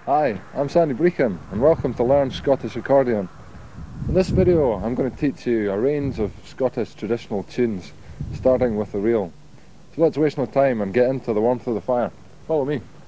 Hi, I'm Sandy Brechin and welcome to Learn Scottish Accordion. In this video I'm going to teach you a range of Scottish traditional tunes, starting with the reel. So let's waste no time and get into the warmth of the fire. Follow me.